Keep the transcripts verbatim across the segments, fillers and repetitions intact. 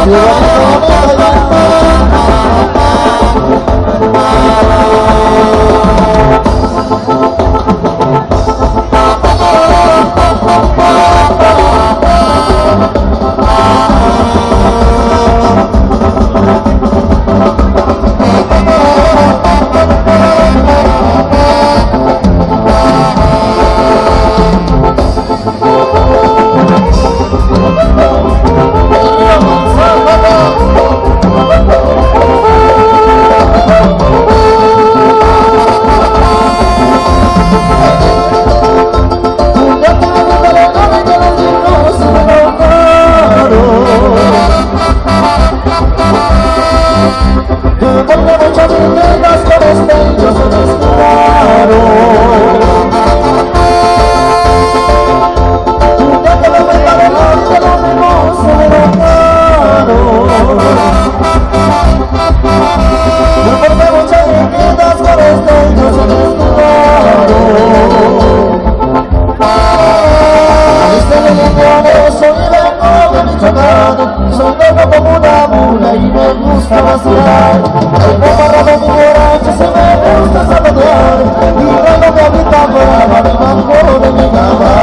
Soy loco como una mula y me gusta vacilar. Tengo parado mi borracho, se me gusta zapatear. Y luego me habita brava de mango de mi cama.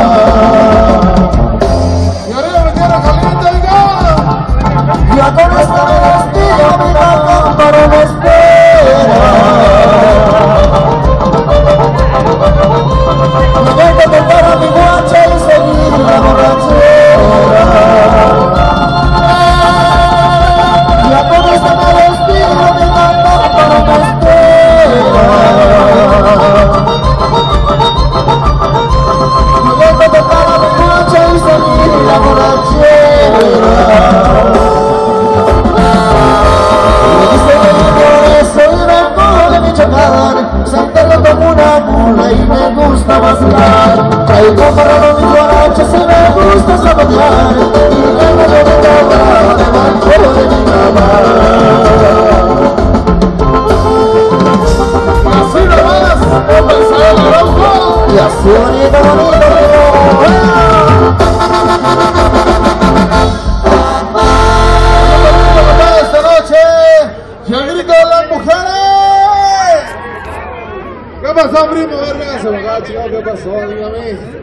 Y arriba me quiero caliente, oiga. Ya con esta me despido, mi lámpara me espera. Me voy a tocar a mi guacha y seguir la borrachera. Ya con esta me despido, mi lámpara me espera. Me voy a tocar a mi guacha y seguir la borrachera. Saltando como una mula y me gusta vacilar. Traigo parado mis borrachos y me gusta zapatear. Y luego yo me cama, me mancho de mi cama. Y así nomás, no pensaba en el ojo. Y así bonito, bonito, bonito. Esta noche, y el grito de las mujeres. ¿Qué pasó, primo? Verga, se me acaba, chico, ¿qué pasó? Dígame.